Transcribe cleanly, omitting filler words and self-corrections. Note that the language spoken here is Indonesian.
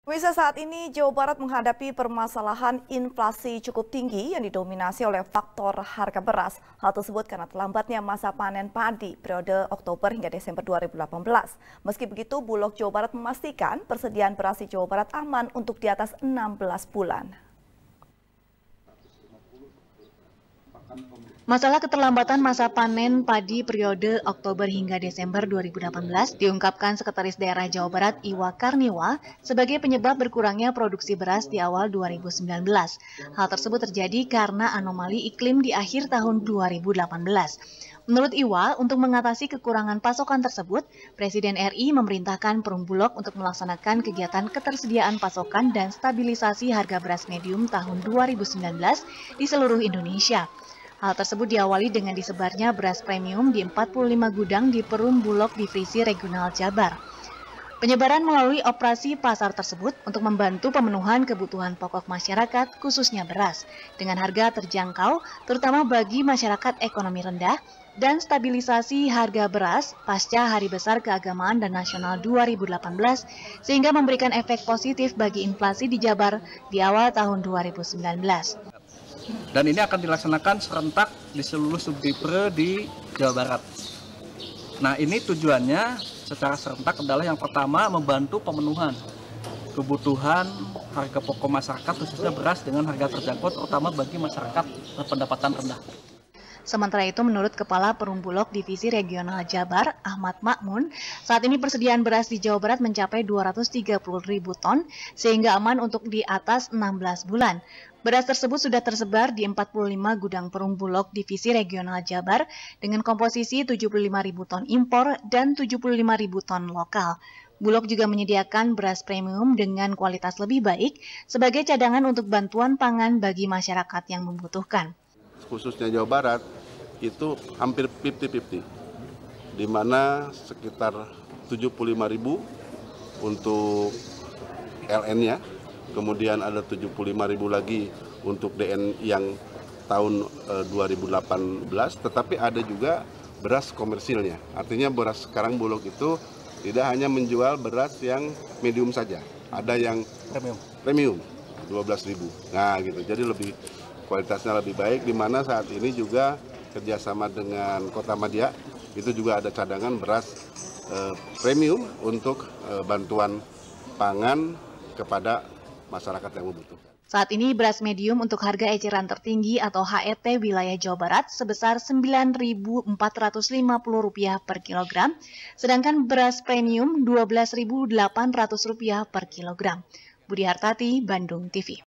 Pemirsa, saat ini Jawa Barat menghadapi permasalahan inflasi cukup tinggi yang didominasi oleh faktor harga beras. Hal tersebut karena terlambatnya masa panen padi periode Oktober hingga Desember 2018. Meski begitu, Bulog Jawa Barat memastikan persediaan beras di Jawa Barat aman untuk di atas 16 bulan. Masalah keterlambatan masa panen padi periode Oktober hingga Desember 2018 diungkapkan Sekretaris Daerah Jawa Barat Iwa Karniwa sebagai penyebab berkurangnya produksi beras di awal 2019. Hal tersebut terjadi karena anomali iklim di akhir tahun 2018. Menurut Iwa, untuk mengatasi kekurangan pasokan tersebut, Presiden RI memerintahkan Perum Bulog untuk melaksanakan kegiatan ketersediaan pasokan dan stabilisasi harga beras medium tahun 2019 di seluruh Indonesia. Hal tersebut diawali dengan disebarnya beras premium di 45 gudang di Perum Bulog Divisi Regional Jabar. Penyebaran melalui operasi pasar tersebut untuk membantu pemenuhan kebutuhan pokok masyarakat, khususnya beras, dengan harga terjangkau, terutama bagi masyarakat ekonomi rendah, dan stabilisasi harga beras pasca Hari Besar Keagamaan dan Nasional 2018, sehingga memberikan efek positif bagi inflasi di Jabar di awal tahun 2019. Dan ini akan dilaksanakan serentak di seluruh subdivre di Jawa Barat. Nah, ini tujuannya secara serentak adalah yang pertama membantu pemenuhan kebutuhan harga pokok masyarakat khususnya beras dengan harga terjangkau terutama bagi masyarakat berpendapatan rendah. Sementara itu, menurut Kepala Perum Bulog Divisi Regional Jabar, Ahmad Makmun, saat ini persediaan beras di Jawa Barat mencapai 230.000 ton, sehingga aman untuk di atas 16 bulan. Beras tersebut sudah tersebar di 45 gudang Perum Bulog Divisi Regional Jabar dengan komposisi 75.000 ton impor dan 75.000 ton lokal. Bulog juga menyediakan beras premium dengan kualitas lebih baik sebagai cadangan untuk bantuan pangan bagi masyarakat yang membutuhkan. Khususnya Jawa Barat itu hampir 50-50, di mana sekitar 75.000 untuk LN-nya, kemudian ada 75.000 lagi untuk DN yang tahun 2018, tetapi ada juga beras komersilnya. Artinya beras sekarang Bulog itu tidak hanya menjual beras yang medium saja, ada yang premium 12.000. Nah gitu, jadi kualitasnya lebih baik, di mana saat ini juga kerjasama dengan Kota Madia itu juga ada cadangan beras premium untuk bantuan pangan kepada masyarakat yang membutuhkan. Saat ini beras medium untuk harga eceran tertinggi atau HET wilayah Jawa Barat sebesar Rp9.450 per kilogram, sedangkan beras premium Rp12.800 per kilogram. Budi Hartati, Bandung TV.